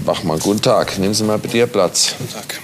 Bachmann, guten Tag. Nehmen Sie mal bitte Ihr Platz. Guten Tag.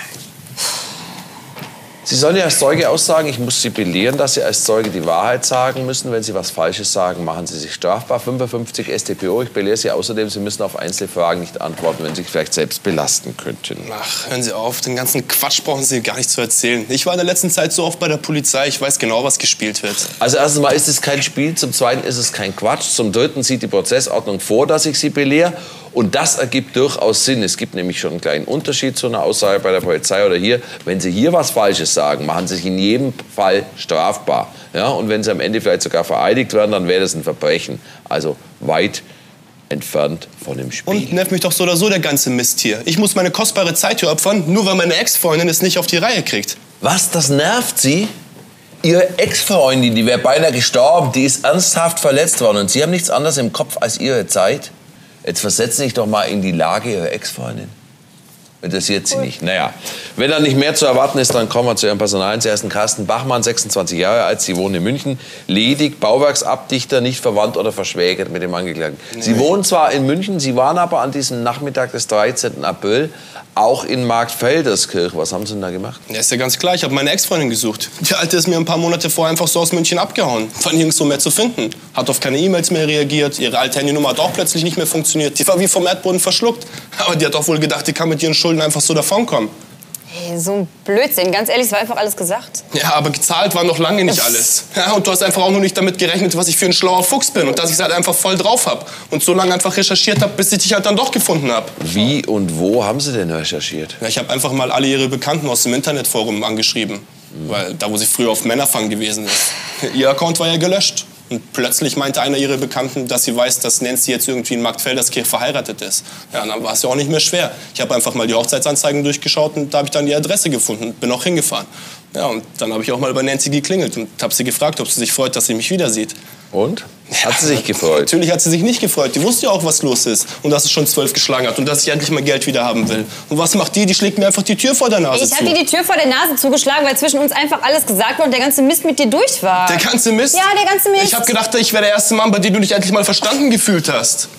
Sie sollen ja als Zeuge aussagen, ich muss Sie belehren, dass Sie als Zeuge die Wahrheit sagen müssen. Wenn Sie was Falsches sagen, machen Sie sich strafbar. 55 StPO. Ich belehre Sie außerdem, Sie müssen auf einzelne Fragen nicht antworten, wenn Sie sich vielleicht selbst belasten könnten. Ach, hören Sie auf. Den ganzen Quatsch brauchen Sie gar nicht zu erzählen. Ich war in der letzten Zeit so oft bei der Polizei. Ich weiß genau, was gespielt wird. Also erstens mal ist es kein Spiel, zum Zweiten ist es kein Quatsch, zum Dritten sieht die Prozessordnung vor, dass ich Sie belehre. Und das ergibt durchaus Sinn. Es gibt nämlich schon einen kleinen Unterschied zu einer Aussage bei der Polizei oder hier. Wenn Sie hier was Falsches sagen, machen Sie sich in jedem Fall strafbar. Ja? Und wenn Sie am Ende vielleicht sogar vereidigt werden, dann wäre das ein Verbrechen. Also weit entfernt von dem Spiel. Und nervt mich doch so oder so der ganze Mist hier. Ich muss meine kostbare Zeit hier opfern, nur weil meine Ex-Freundin es nicht auf die Reihe kriegt. Was, das nervt Sie? Ihre Ex-Freundin, die wäre beinahe gestorben, die ist ernsthaft verletzt worden. Und Sie haben nichts anderes im Kopf als Ihre Zeit? Jetzt versetzen Sie sich doch mal in die Lage Ihrer Ex-Freundin. Interessiert Sie nicht. Naja, wenn da nicht mehr zu erwarten ist, dann kommen wir zu Ihrem Personal. Sie heißen Carsten Bachmann, 26 Jahre alt. Sie wohnen in München. Ledig, Bauwerksabdichter, nicht verwandt oder verschwägert mit dem Angeklagten. Nee. Sie wohnen zwar in München, Sie waren aber an diesem Nachmittag des 13. April auch in Marktfelderskirch. Was haben Sie denn da gemacht? Ja, ist ja ganz klar. Ich habe meine Ex-Freundin gesucht. Die Alte ist mir ein paar Monate vorher einfach so aus München abgehauen. War nirgendwo mehr zu finden. Hat auf keine E-Mails mehr reagiert. Ihre alte Handynummer hat auch plötzlich nicht mehr funktioniert. Die war wie vom Erdboden verschluckt. Aber die hat auch wohl gedacht, die kann mit ihren Schulden einfach so davonkommen. Hey, so ein Blödsinn. Ganz ehrlich, es war einfach alles gesagt. Ja, aber gezahlt war noch lange nicht alles. Ja, und du hast einfach auch nur nicht damit gerechnet, was ich für ein schlauer Fuchs bin. Und dass ich es halt einfach voll drauf hab. Und so lange einfach recherchiert habe, bis ich dich halt dann doch gefunden habe. Wie und wo haben Sie denn recherchiert? Ja, ich habe einfach mal alle Ihre Bekannten aus dem Internetforum angeschrieben. Weil da, wo sie früher auf Männerfang gewesen ist. Ihr Account war ja gelöscht. Und plötzlich meinte einer ihrer Bekannten, dass sie weiß, dass Nancy jetzt irgendwie in Marktfelderskirch verheiratet ist. Ja, und dann war es ja auch nicht mehr schwer. Ich habe einfach mal die Hochzeitsanzeigen durchgeschaut und da habe ich dann die Adresse gefunden und bin auch hingefahren. Ja, und dann habe ich auch mal bei Nancy geklingelt und habe sie gefragt, ob sie sich freut, dass sie mich wieder sieht. Und? Hat sie sich gefreut? Natürlich hat sie sich nicht gefreut. Die wusste ja auch, was los ist. Und dass es schon 12 geschlagen hat. Und dass ich endlich mal Geld wieder haben will. Und was macht die? Die schlägt mir einfach die Tür vor der Nase zu. Ich habe dir die Tür vor der Nase zugeschlagen, weil zwischen uns einfach alles gesagt wurde und der ganze Mist mit dir durch war. Der ganze Mist? Ja, der ganze Mist. Ich habe gedacht, ich wäre der erste Mann, bei dem du dich endlich mal verstanden gefühlt hast.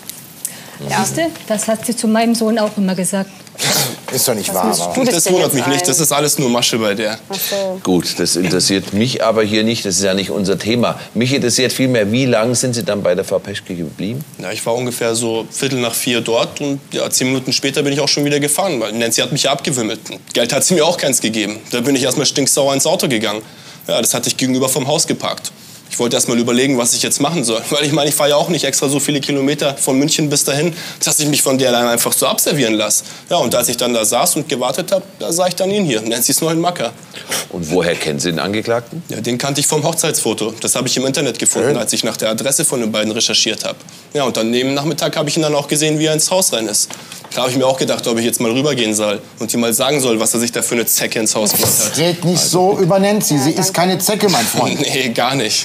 Ja. Siehste, das hat sie zu meinem Sohn auch immer gesagt. Ist doch nicht wahr. Das wundert mich nicht. Das ist alles nur Masche bei der. Ach so. Gut, das interessiert mich aber hier nicht. Das ist ja nicht unser Thema. Mich interessiert vielmehr, wie lange sind Sie dann bei der Frau Peschke geblieben? Ja, ich war ungefähr so 3:45 dort und ja, 10 Minuten später bin ich auch schon wieder gefahren, weil Nancy hat mich ja abgewimmelt. Geld hat sie mir auch keins gegeben. Da bin ich erstmal stinksauer ins Auto gegangen. Ja, das hatte ich gegenüber vom Haus geparkt. Ich wollte erst mal überlegen, was ich jetzt machen soll. Weil ich meine, ich fahre ja auch nicht extra so viele Kilometer von München bis dahin, dass ich mich von der dann einfach so abservieren lasse. Ja, und als ich dann da saß und gewartet habe, da sah ich dann ihn hier, Nancy's neuen Macker. Und woher kennen Sie den Angeklagten? Ja, den kannte ich vom Hochzeitsfoto. Das habe ich im Internet gefunden, als ich nach der Adresse von den beiden recherchiert habe. Ja, und dann neben Nachmittag habe ich ihn dann auch gesehen, wie er ins Haus rein ist. Da habe ich mir auch gedacht, ob ich jetzt mal rübergehen soll und ihm mal sagen soll, was er sich da für eine Zecke ins Haus gemacht hat. Red nicht so über Nancy. Sie ist keine Zecke, mein Freund. Nee, gar nicht.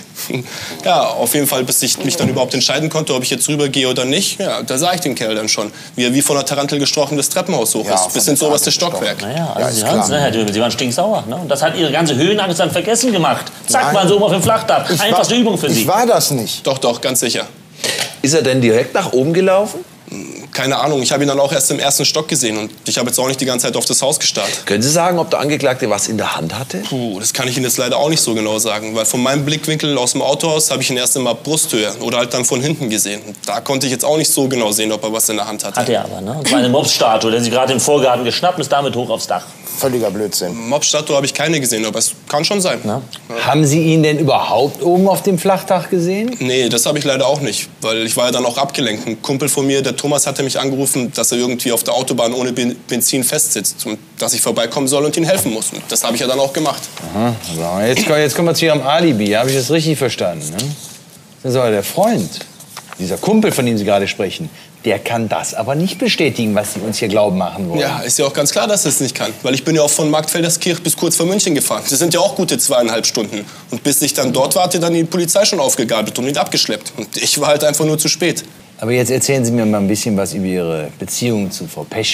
Ja, auf jeden Fall, bis ich mich dann überhaupt entscheiden konnte, ob ich jetzt rübergehe oder nicht. Ja, da sah ich den Kerl dann schon, wie er wie von einer Tarantel gestochen das Treppenhaus hoch ist, bis ins oberste Stockwerk. Naja, also Sie hören es, Herr Döbel, Sie waren stinksauer. Ne? Und das hat Ihre ganze Höhenangst dann vergessen gemacht. Zack, waren Sie oben auf dem Flachdach. Einfachste Übung für Sie. Ich war das nicht. Doch, doch, ganz sicher. Ist er denn direkt nach oben gelaufen? Keine Ahnung, ich habe ihn dann auch erst im ersten Stock gesehen und ich habe jetzt auch nicht die ganze Zeit auf das Haus gestarrt. Können Sie sagen, ob der Angeklagte was in der Hand hatte? Puh, das kann ich Ihnen jetzt leider auch nicht so genau sagen, weil von meinem Blickwinkel aus dem Autohaus habe ich ihn erst immer Brusthöhe oder halt dann von hinten gesehen. Und da konnte ich jetzt auch nicht so genau sehen, ob er was in der Hand hatte. Hat er aber, ne? Und zwar eine Mopsstatue, der Sie gerade im Vorgarten geschnappt und ist damit hoch aufs Dach. Völliger Blödsinn. Mopsstatue habe ich keine gesehen, aber es kann schon sein. Na? Haben Sie ihn denn überhaupt oben auf dem Flachdach gesehen? Nee, das habe ich leider auch nicht, weil ich war ja dann auch abgelenkt. Ein Kumpel von mir, der Thomas, hatte mich angerufen, dass er irgendwie auf der Autobahn ohne Benzin festsitzt und dass ich vorbeikommen soll und ihm helfen muss. Und das habe ich ja dann auch gemacht. Aha, so, jetzt kommen wir zu Ihrem Alibi. Habe ich das richtig verstanden? Ne? Das ist aber der Freund, dieser Kumpel, von dem Sie gerade sprechen. Der kann das aber nicht bestätigen, was Sie uns hier glauben machen wollen. Ja, ist ja auch ganz klar, dass er es nicht kann. Weil ich bin ja auch von Marktfelderskirch bis kurz vor München gefahren. Das sind ja auch gute 2,5 Stunden. Und bis ich dann dort war, hat dann die Polizei schon aufgegabelt und ihn abgeschleppt. Und ich war halt einfach nur zu spät. Aber jetzt erzählen Sie mir mal ein bisschen was über Ihre Beziehung zu Frau Peschke.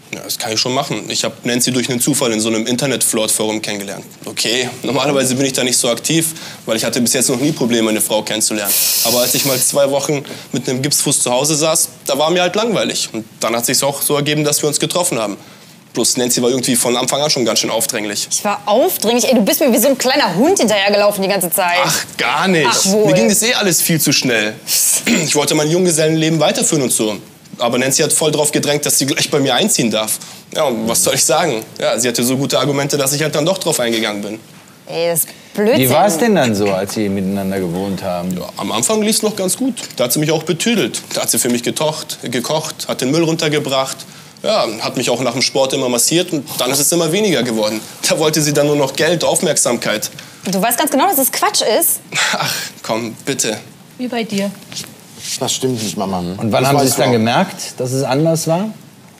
Ja, das kann ich schon machen. Ich habe Nancy durch einen Zufall in so einem Internet-Flirt-Forum kennengelernt. Okay, normalerweise bin ich da nicht so aktiv, weil ich hatte bis jetzt noch nie Probleme, eine Frau kennenzulernen. Aber als ich mal 2 Wochen mit einem Gipsfuß zu Hause saß, da war mir halt langweilig. Und dann hat es sich auch so ergeben, dass wir uns getroffen haben. Bloß Nancy war irgendwie von Anfang an schon ganz schön aufdringlich. Ich war aufdringlich? Ey, du bist mir wie so ein kleiner Hund hinterhergelaufen die ganze Zeit. Ach, gar nicht. Ach, wohl. Mir ging das alles viel zu schnell. Ich wollte mein Junggesellenleben weiterführen und so. Aber Nancy hat voll drauf gedrängt, dass sie gleich bei mir einziehen darf. Ja, und was soll ich sagen? Ja, sie hatte so gute Argumente, dass ich halt dann doch drauf eingegangen bin. Ey, das ist Blödsinn. Wie war es denn dann so, als Sie miteinander gewohnt haben? Ja, am Anfang lief es noch ganz gut. Da hat sie mich auch betüdelt. Da hat sie für mich gekocht, hat den Müll runtergebracht. Ja, hat mich auch nach dem Sport immer massiert und dann ist es immer weniger geworden. Da wollte sie dann nur noch Geld, Aufmerksamkeit. Du weißt ganz genau, dass das Quatsch ist. Ach, komm, bitte. Wie bei dir. Das stimmt nicht, Mama. Und wann haben Sie es dann gemerkt, dass es anders war?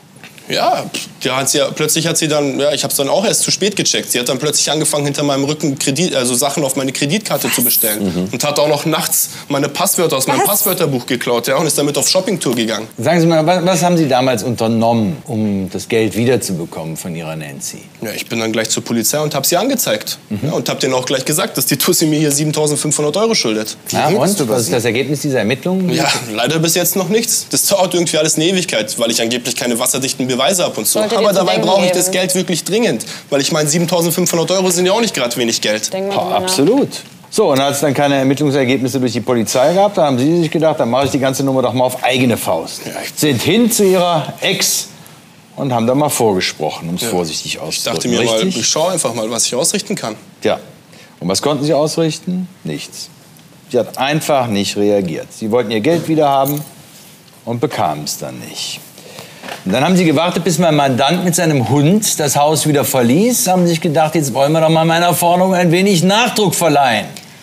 Ja, plötzlich hat sie dann, ja, ich habe es dann auch erst zu spät gecheckt. Sie hat dann plötzlich angefangen, hinter meinem Rücken Sachen auf meine Kreditkarte zu bestellen. Und hat auch noch nachts meine Passwörter aus meinem Passwörterbuch geklaut, ja, und ist damit auf Shoppingtour gegangen. Sagen Sie mal, was haben Sie damals unternommen, um das Geld wiederzubekommen von Ihrer Nancy? Ja, ich bin dann gleich zur Polizei und habe sie angezeigt. Ja, und habe denen auch gleich gesagt, dass die Tussi mir hier 7.500 € schuldet. Ja, und? Was ist das Ergebnis dieser Ermittlungen? Ja, leider bis jetzt noch nichts. Das dauert irgendwie alles eine Ewigkeit, weil ich angeblich keine wasserdichten Beweise habe und so. Aber dabei brauche ich das Geld wirklich dringend. Weil ich meine, 7.500 € sind ja auch nicht gerade wenig Geld. Absolut. So, und als es dann keine Ermittlungsergebnisse durch die Polizei gab, da haben Sie sich gedacht, dann mache ich die ganze Nummer doch mal auf eigene Faust. Ja, sind hin zu Ihrer Ex und haben da mal vorgesprochen, um es vorsichtig auszudrücken. Ich dachte mir mal, ich schaue einfach mal, was ich ausrichten kann. Ja. Und was konnten Sie ausrichten? Nichts. Sie hat einfach nicht reagiert. Sie wollten ihr Geld wieder haben und bekamen es dann nicht. Und dann haben Sie gewartet, bis mein Mandant mit seinem Hund das Haus wieder verließ. Haben sich gedacht, jetzt wollen wir doch mal meiner Forderung ein wenig Nachdruck verleihen.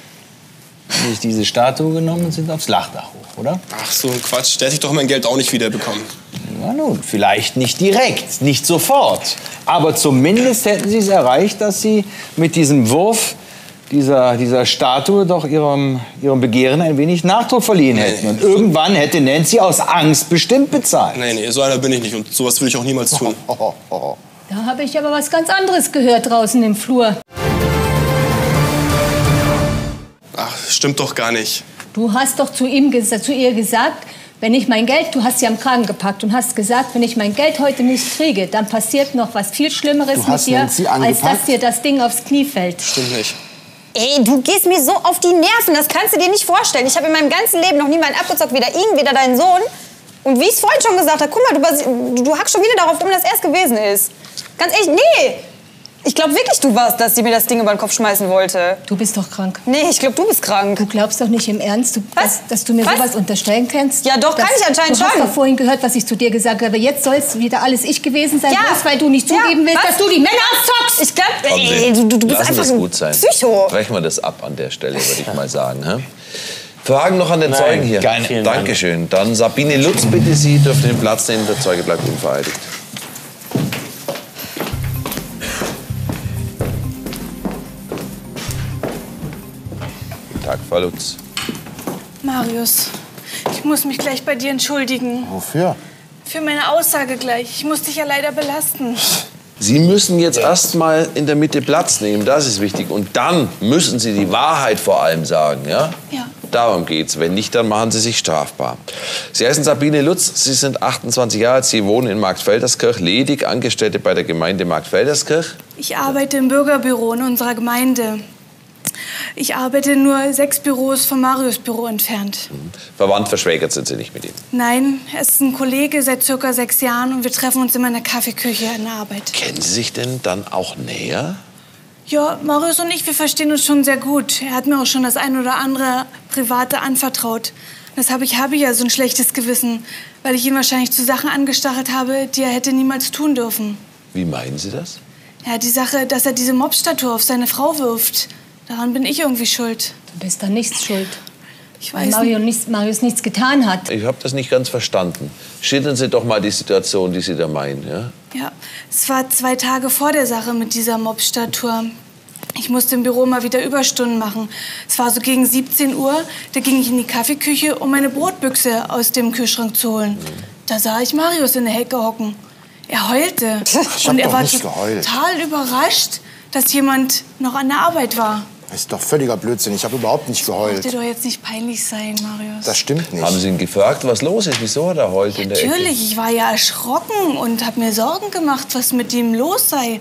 Haben sich diese Statue genommen und sind aufs Flachdach hoch, oder? Ach, so ein Quatsch. Der hätte ich doch mein Geld auch nicht wiederbekommen. Na nun, vielleicht nicht direkt, nicht sofort. Aber zumindest hätten Sie es erreicht, dass Sie mit diesem Wurf dieser Statue doch ihrem Begehren ein wenig Nachdruck verliehen hätten. Und irgendwann hätte Nancy aus Angst bestimmt bezahlt. Nee, so einer bin ich nicht und sowas will ich auch niemals tun. Da habe ich aber was ganz anderes gehört draußen im Flur. Ach, stimmt doch gar nicht. Du hast doch zu ihr gesagt, wenn ich mein Geld, du hast sie am Kragen gepackt und hast gesagt, wenn ich mein Geld heute nicht kriege, dann passiert noch was viel Schlimmeres mit dir, als dass dir das Ding aufs Knie fällt. Stimmt nicht. Ey, du gehst mir so auf die Nerven, das kannst du dir nicht vorstellen. Ich habe in meinem ganzen Leben noch niemanden abgezockt, weder ihn, weder deinen Sohn. Und wie ich es vorhin schon gesagt habe, guck mal, du hackst schon wieder darauf rum, dass er es gewesen ist. Ganz ehrlich, nee. Ich glaube wirklich, du warst, dass sie mir das Ding über den Kopf schmeißen wollte. Du bist doch krank. Nee, ich glaube, du bist krank. Du glaubst doch nicht im Ernst, dass du mir sowas unterstellen kannst? Ja, doch, kann ich anscheinend schon. Du hast doch vorhin gehört, was ich zu dir gesagt habe. Jetzt soll es wieder alles ich gewesen sein, bloß weil du nicht zugeben willst, dass du die Männer abzockst. Ich glaube, du bist einfach ein Psycho. Brechen wir das ab an der Stelle, würde ich mal sagen. Hä? Fragen noch an den Zeugen hier? Keine. Dankeschön. Dann Sabine Lutz, bitte Sie, dürfen den Platz nehmen. Der Zeuge bleibt unvereidigt. Tag, Frau Lutz. Marius, ich muss mich gleich bei dir entschuldigen. Wofür? Für meine Aussage gleich. Ich muss dich ja leider belasten. Sie müssen jetzt erst mal in der Mitte Platz nehmen, das ist wichtig. Und dann müssen Sie die Wahrheit vor allem sagen, ja? Ja. Darum geht's. Wenn nicht, dann machen Sie sich strafbar. Sie heißen Sabine Lutz, Sie sind 28 Jahre alt, Sie wohnen in Marktfelderskirch, ledig Angestellte bei der Gemeinde Marktfelderskirch. Ich arbeite im Bürgerbüro in unserer Gemeinde. Ich arbeite nur 6 Büros vom Marius-Büro entfernt. Verwandt, verschwägert sind Sie nicht mit ihm? Nein, er ist ein Kollege seit ca. 6 Jahren und wir treffen uns immer in der Kaffeeküche in der Arbeit. Kennen Sie sich denn dann auch näher? Ja, Marius und ich, wir verstehen uns schon sehr gut. Er hat mir auch schon das ein oder andere Private anvertraut. Deshalb habe ich ja so ein schlechtes Gewissen, weil ich ihn wahrscheinlich zu Sachen angestachelt habe, die er hätte niemals tun dürfen. Wie meinen Sie das? Ja, die Sache, dass er diese Mobstatue auf seine Frau wirft. Daran bin ich irgendwie schuld. Du bist da nichts schuld. Ich weiß weil Marius nichts getan hat. Ich habe das nicht ganz verstanden. Schildern Sie doch mal die Situation, die Sie da meinen. Ja? Ja, es war 2 Tage vor der Sache mit dieser Mobstatue. Ich musste im Büro mal wieder Überstunden machen. Es war so gegen 17 Uhr. Da ging ich in die Kaffeeküche, um meine Brotbüchse aus dem Kühlschrank zu holen. Da sah ich Marius in der Hecke hocken. Er heulte. Ich Und hab er doch war nicht geheult. total überrascht, dass jemand noch an der Arbeit war. Das ist doch völliger Blödsinn. Ich habe überhaupt nicht geheult. Sollte doch jetzt nicht peinlich sein, Marius. Das stimmt nicht. Haben Sie ihn gefragt, was los ist? Wieso hat er heult in der Ecke? Natürlich, ich war ja erschrocken und habe mir Sorgen gemacht, was mit ihm los sei.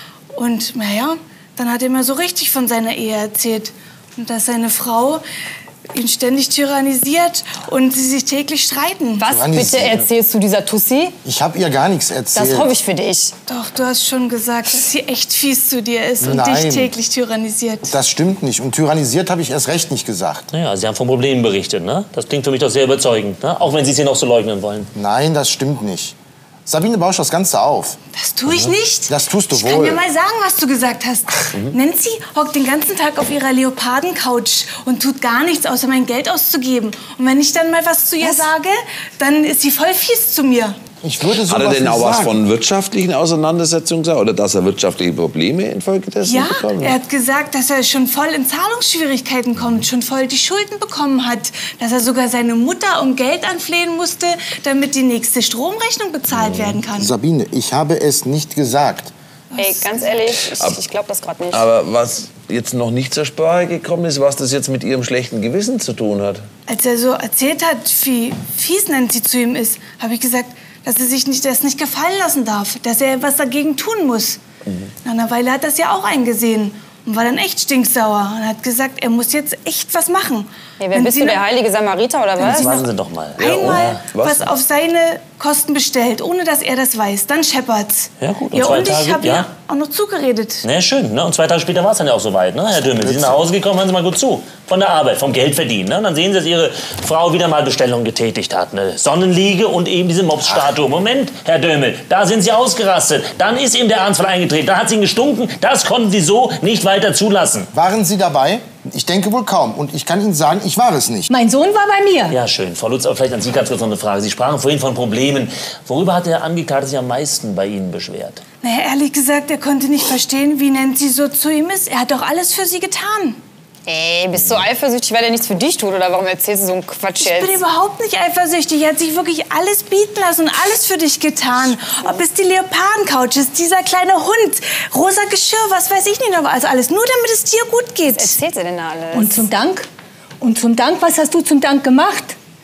Und naja, dann hat er mir so richtig von seiner Ehe erzählt. Und dass seine Frau ihn ständig tyrannisiert und sie sich täglich streiten. Was bitte erzählst du dieser Tussi? Ich habe ihr gar nichts erzählt. Das hoffe ich für dich. Doch, du hast schon gesagt, dass sie echt fies zu dir ist und Nein. dich täglich tyrannisiert. Das stimmt nicht. Und tyrannisiert habe ich erst recht nicht gesagt. Naja, Sie haben von Problemen berichtet, ne? Das klingt für mich doch sehr überzeugend, ne? Auch wenn Sie es hier noch so leugnen wollen. Nein, das stimmt nicht. Sabine bauscht das Ganze auf. Das tue ich nicht. Das tust du Ich wohl. kann dir mal sagen, was du gesagt hast. Nancy hockt den ganzen Tag auf ihrer Leopardencouch und tut gar nichts, außer mein Geld auszugeben. Und wenn ich dann mal was zu ihr sage, dann ist sie voll fies zu mir. Ich würde sowas Hat er denn nicht auch was sagen. von wirtschaftlichen Auseinandersetzungen gesagt? Oder dass er wirtschaftliche Probleme infolgedessen Ja, bekommen er hat? hat gesagt, dass er schon voll in Zahlungsschwierigkeiten kommt, schon voll die Schulden bekommen hat, dass er sogar seine Mutter um Geld anflehen musste, damit die nächste Stromrechnung bezahlt werden kann. Sabine, ich habe es nicht gesagt. Ey, ganz ehrlich, ich glaube das gerade nicht. Aber was jetzt noch nicht zur Sprache gekommen ist, was das jetzt mit Ihrem schlechten Gewissen zu tun hat. Als er so erzählt hat, wie fies Nancy zu ihm ist, habe ich gesagt, dass er sich das nicht gefallen lassen darf, dass er was dagegen tun muss. Nach einer Weile hat er das ja auch eingesehen und war dann echt stinksauer und hat gesagt, er muss jetzt echt was machen. Hey, wer bist du, der heilige Samariter oder was? Warten Sie doch mal. Einmal was? was auf seine Kosten bestellt, ohne dass er das weiß, dann scheppert's. Ja, gut. Und Ja, zwei und ich Tage, habe ja. ihm auch noch zugeredet. Na ja, schön, ne? Und 2 Tage später war es dann ja auch soweit, ne, Herr Dömmel? Sie sind nach Hause gekommen, hören Sie mal gut zu. Von der Arbeit, vom Geld verdienen, ne? Und dann sehen Sie, dass Ihre Frau wieder mal Bestellungen getätigt hat. Eine Sonnenliege und eben diese Mops-Statue. Moment, Herr Dömmel, da sind Sie ausgerastet. Dann ist ihm der Ernstfall eingetreten, da hat es Ihnen gestunken. Das konnten Sie so nicht weiter zulassen. Waren Sie dabei? Ich denke wohl kaum. Und ich kann Ihnen sagen, ich war es nicht. Mein Sohn war bei mir. Ja, schön. Frau Lutz, aber vielleicht an Sie ganz kurz noch eine Frage. Sie sprachen vorhin von Problemen. Worüber hat der Angeklagte sich am meisten bei Ihnen beschwert? Naja, ehrlich gesagt, er konnte nicht verstehen, wie Nancy so zu ihm ist. Er hat doch alles für sie getan. Ey, bist du eifersüchtig, weil der nichts für dich tut? Oder warum erzählst du so einen Quatsch Ich jetzt? bin überhaupt nicht eifersüchtig. Er hat sich wirklich alles bieten lassen und alles für dich getan. Ob es die Leopardencouch ist, dieser kleine Hund, rosa Geschirr, was weiß ich nicht noch. Also alles nur, damit es dir gut geht. Was erzählt sie denn da alles? Und zum Dank? Und zum Dank, was hast du zum Dank gemacht?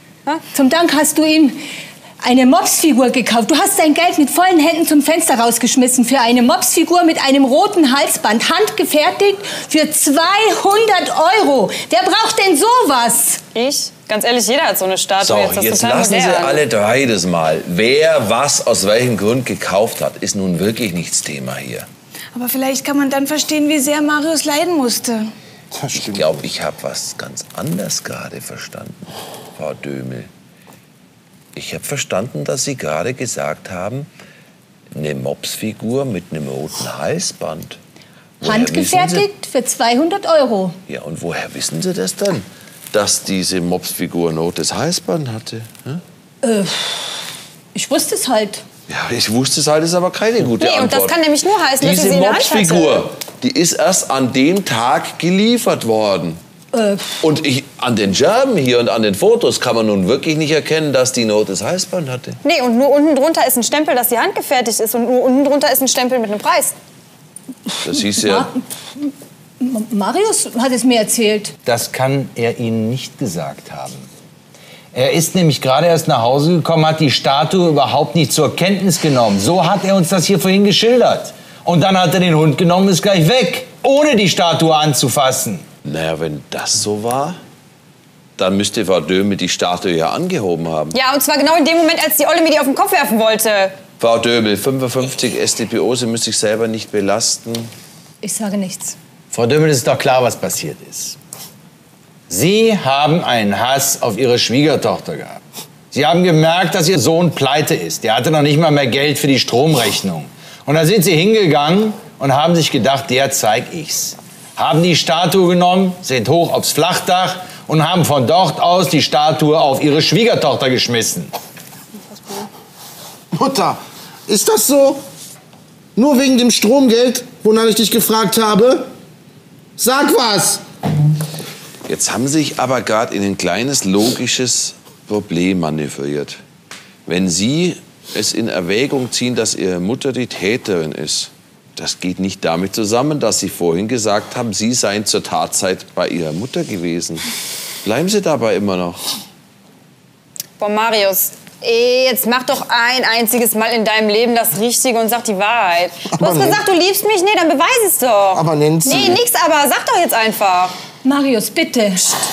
Zum Dank hast du ihm eine Mopsfigur gekauft. Du hast dein Geld mit vollen Händen zum Fenster rausgeschmissen für eine Mopsfigur mit einem roten Halsband, handgefertigt für 200 €. Wer braucht denn sowas? Ich? Ganz ehrlich, jeder hat so eine Statue. So, das jetzt total lassen Sie modern. alle drei das mal. Wer was aus welchem Grund gekauft hat, ist nun wirklich nichts Thema hier. Aber vielleicht kann man dann verstehen, wie sehr Marius leiden musste. Das Ich stimmt. glaube, ich habe was ganz anderes gerade verstanden, Frau Dömel. Ich habe verstanden, dass Sie gerade gesagt haben, eine Mopsfigur mit einem roten Halsband. Woher wissen Handgefertigt für 200 €. Sie, ja, und woher wissen Sie das denn, dass diese Mopsfigur ein rotes Halsband hatte? Hm? Ich wusste es halt. Ja, ich wusste es halt, ist aber keine gute Nee, Antwort. und das kann nämlich nur heißen, dass Diese sie in der Hand hatte. Mopsfigur, die ist erst an dem Tag geliefert worden. Und an den Scherben hier und an den Fotos kann man nun wirklich nicht erkennen, dass die ein rotes Halsband hatte. Nee, und nur unten drunter ist ein Stempel, dass die handgefertigt ist. Und nur unten drunter ist ein Stempel mit einem Preis. Das hieß ja... Marius hat es mir erzählt. Das kann er Ihnen nicht gesagt haben. Er ist nämlich gerade erst nach Hause gekommen, hat die Statue überhaupt nicht zur Kenntnis genommen. So hat er uns das hier vorhin geschildert. Und dann hat er den Hund genommen und ist gleich weg, ohne die Statue anzufassen. Naja, wenn das so war, dann müsste Frau Dömel die Statue ja angehoben haben. Ja, und zwar genau in dem Moment, als die Olle mir die auf den Kopf werfen wollte. Frau Dömel, 55 StPO, Sie müssen sich selber nicht belasten. Ich sage nichts. Frau Dömmel, es ist doch klar, was passiert ist. Sie haben einen Hass auf Ihre Schwiegertochter gehabt. Sie haben gemerkt, dass Ihr Sohn pleite ist. Der hatte noch nicht mal mehr Geld für die Stromrechnung. Und da sind Sie hingegangen und haben sich gedacht, der zeig ich's. Haben die Statue genommen, sind hoch aufs Flachdach und haben von dort aus die Statue auf Ihre Schwiegertochter geschmissen. Mutter, ist das so? Nur wegen dem Stromgeld, wonach ich dich gefragt habe? Sag was! Jetzt haben Sie sich aber gerade in ein kleines logisches Problem manövriert. Wenn Sie es in Erwägung ziehen, dass Ihre Mutter die Täterin ist. Das geht nicht damit zusammen, dass Sie vorhin gesagt haben, Sie seien zur Tatzeit bei Ihrer Mutter gewesen. Bleiben Sie dabei immer noch. Boah, Marius, jetzt mach doch ein einziges Mal in deinem Leben das Richtige und sag die Wahrheit. Du hast gesagt, du liebst mich. Nee, dann beweis es doch. Aber Nancy... Nee, nix aber. Sag doch jetzt einfach. Marius, bitte.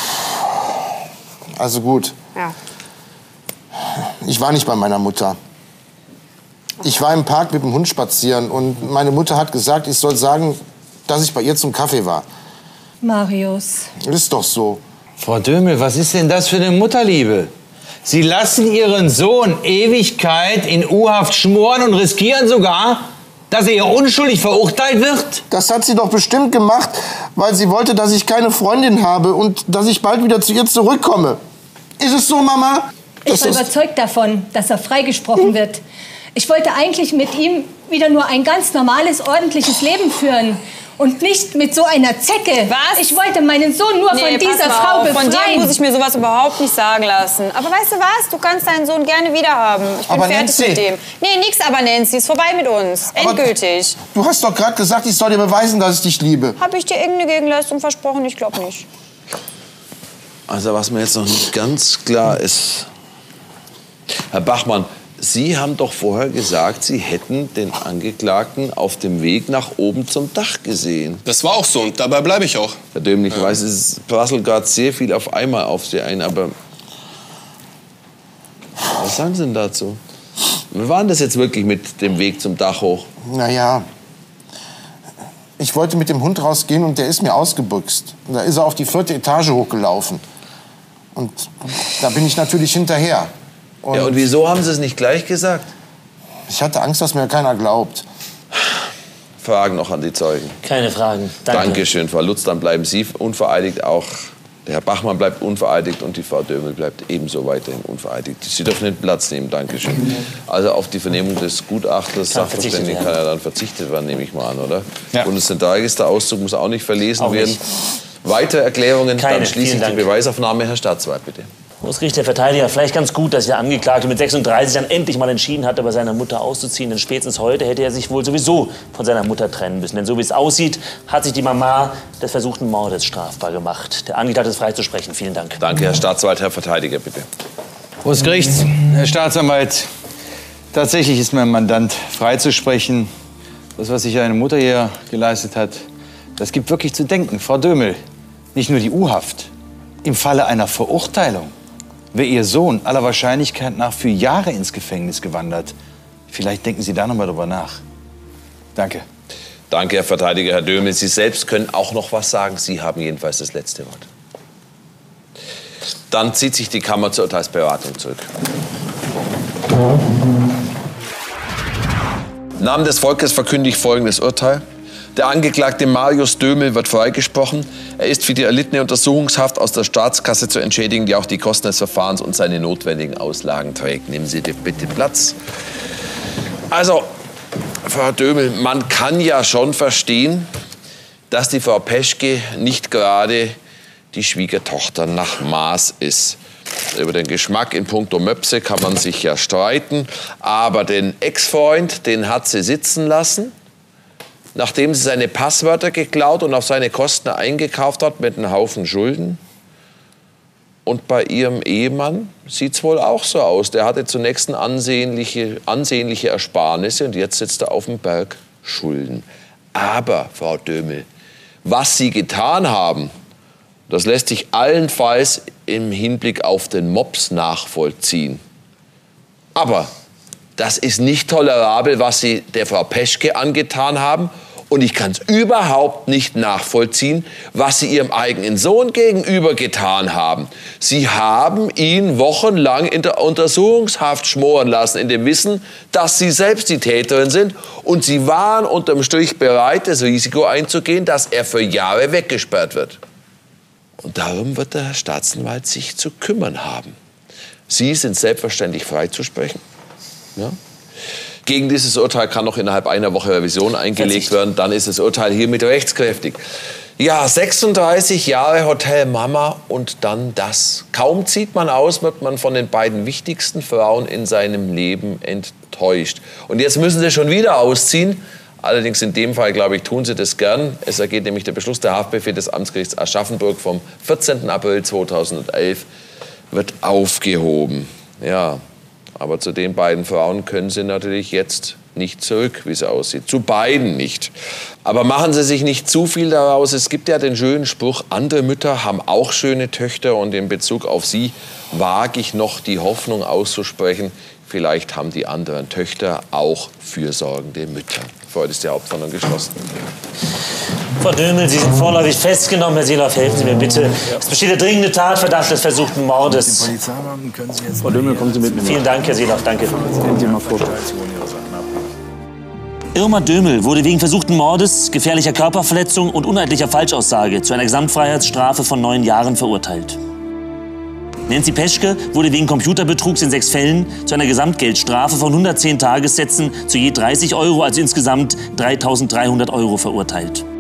Also gut. Ja. Ich war nicht bei meiner Mutter. Ich war im Park mit dem Hund spazieren und meine Mutter hat gesagt, ich soll sagen, dass ich bei ihr zum Kaffee war. Marius. Ist doch so. Frau Dömel, was ist denn das für eine Mutterliebe? Sie lassen Ihren Sohn Ewigkeit in U-Haft schmoren und riskieren sogar, dass er unschuldig verurteilt wird? Das hat sie doch bestimmt gemacht, weil sie wollte, dass ich keine Freundin habe und dass ich bald wieder zu ihr zurückkomme. Ist es so, Mama? Ich war überzeugt davon, dass er freigesprochen wird. Ich wollte eigentlich mit ihm wieder nur ein ganz normales, ordentliches Leben führen. Und nicht mit so einer Zecke. Was? Ich wollte meinen Sohn nur von dieser Frau befreien. Von dir muss ich mir sowas überhaupt nicht sagen lassen. Aber weißt du was? Du kannst deinen Sohn gerne wiederhaben. Ich bin fertig mit dem. Nee, nix aber, Nancy. Ist vorbei mit uns. Endgültig. Du hast doch gerade gesagt, ich soll dir beweisen, dass ich dich liebe. Habe ich dir irgendeine Gegenleistung versprochen? Ich glaube nicht. Also was mir jetzt noch nicht ganz klar ist... Herr Bachmann, Sie haben doch vorher gesagt, Sie hätten den Angeklagten auf dem Weg nach oben zum Dach gesehen. Das war auch so und dabei bleibe ich auch. Herr Dömel, ich weiß, es prasselt gerade sehr viel auf einmal auf Sie ein, aber was sagen Sie denn dazu? Wie war denn das jetzt wirklich mit dem Weg zum Dach hoch? Naja, ich wollte mit dem Hund rausgehen und der ist mir ausgebüxt. Da ist er auf die 4. Etage hochgelaufen. Und da bin ich natürlich hinterher. Und wieso haben Sie es nicht gleich gesagt? Ich hatte Angst, dass mir keiner glaubt. Fragen noch an die Zeugen. Keine Fragen. Danke. Dankeschön, Frau Lutz. Dann bleiben Sie unvereidigt. Auch der Herr Bachmann bleibt unvereidigt und die Frau Dömel bleibt ebenso weiterhin unvereidigt. Sie dürfen den Platz nehmen. Dankeschön. Also auf die Vernehmung des Gutachters, Sachverständigen, kann ja dann verzichtet werden, nehme ich mal an, oder? Ja. Bundeszentralregisterauszug muss auch nicht verlesen werden. Nicht. Weitere Erklärungen? Keine. Dann schließe ich die Beweisaufnahme. Herr Staatsanwalt, bitte. Das riecht der Verteidiger vielleicht ganz gut, dass der Angeklagte mit 36 dann endlich mal entschieden hatte, bei seiner Mutter auszuziehen. Denn spätestens heute hätte er sich wohl sowieso von seiner Mutter trennen müssen. Denn so wie es aussieht, hat sich die Mama des versuchten Mordes strafbar gemacht. Der Angeklagte ist freizusprechen. Vielen Dank. Danke, Herr Staatsanwalt. Herr Verteidiger, bitte. Hohes Gericht, Herr Staatsanwalt, tatsächlich ist mein Mandant freizusprechen. Das, was sich eine Mutter hier geleistet hat, das gibt wirklich zu denken. Frau Dömel, nicht nur die U-Haft. Im Falle einer Verurteilung wäre Ihr Sohn aller Wahrscheinlichkeit nach für Jahre ins Gefängnis gewandert. Vielleicht denken Sie da noch mal drüber nach. Danke. Danke, Herr Verteidiger. Herr Dömel, Sie selbst können auch noch was sagen. Sie haben jedenfalls das letzte Wort. Dann zieht sich die Kammer zur Urteilsberatung zurück. Im Namen des Volkes verkünde ich folgendes Urteil. Der Angeklagte Marius Dömel wird freigesprochen. Er ist für die erlittene Untersuchungshaft aus der Staatskasse zu entschädigen, die auch die Kosten des Verfahrens und seine notwendigen Auslagen trägt. Nehmen Sie bitte Platz. Also, Frau Dömel, man kann ja schon verstehen, dass die Frau Peschke nicht gerade die Schwiegertochter nach Maß ist. Über den Geschmack in puncto Möpse kann man sich ja streiten. Aber den Ex-Freund, den hat sie sitzen lassen, nachdem sie seine Passwörter geklaut und auf seine Kosten eingekauft hat mit einem Haufen Schulden. Und bei ihrem Ehemann sieht es wohl auch so aus. Der hatte zunächst ansehnliche Ersparnisse und jetzt sitzt er auf dem Berg Schulden. Aber, Frau Dömel, was Sie getan haben, das lässt sich allenfalls im Hinblick auf den Mops nachvollziehen. Aber das ist nicht tolerabel, was Sie der Frau Peschke angetan haben. Und ich kann es überhaupt nicht nachvollziehen, was Sie Ihrem eigenen Sohn gegenüber getan haben. Sie haben ihn wochenlang in der Untersuchungshaft schmoren lassen, in dem Wissen, dass Sie selbst die Täterin sind. Und Sie waren unterm Strich bereit, das Risiko einzugehen, dass er für Jahre weggesperrt wird. Und darum wird der Herr Staatsanwalt sich zu kümmern haben. Sie sind selbstverständlich freizusprechen. Ja? Gegen dieses Urteil kann noch innerhalb einer Woche Revision eingelegt werden. Dann ist das Urteil hiermit rechtskräftig. Ja, 36 Jahre Hotel Mama und dann das. Kaum zieht man aus, wird man von den beiden wichtigsten Frauen in seinem Leben enttäuscht. täuscht. Und jetzt müssen sie schon wieder ausziehen. Allerdings in dem Fall, glaube ich, tun sie das gern. Es ergeht nämlich der Beschluss der Haftbefehl des Amtsgerichts Aschaffenburg vom 14. April 2011 wird aufgehoben. Ja, aber zu den beiden Frauen können sie natürlich jetzt nicht zurück, wie es aussieht. Zu beiden nicht. Aber machen Sie sich nicht zu viel daraus. Es gibt ja den schönen Spruch, andere Mütter haben auch schöne Töchter. Und in Bezug auf Sie wage ich noch die Hoffnung auszusprechen, vielleicht haben die anderen Töchter auch fürsorgende Mütter. Für heute ist die Hauptverhandlung geschlossen. Frau Dömel, Sie sind vorläufig festgenommen. Herr Seeloff, helfen Sie mir bitte. Es besteht der dringende Tatverdacht des versuchten Mordes. Frau Dömel, kommen Sie mit mir. Vielen Dank, Herr Seeloff, danke. Nehmen Sie mal vor. Irma Dömel wurde wegen versuchten Mordes, gefährlicher Körperverletzung und uneidlicher Falschaussage zu einer Gesamtfreiheitsstrafe von 9 Jahren verurteilt. Nancy Peschke wurde wegen Computerbetrugs in 6 Fällen zu einer Gesamtgeldstrafe von 110 Tagessätzen zu je 30 €, also insgesamt 3.300 € verurteilt.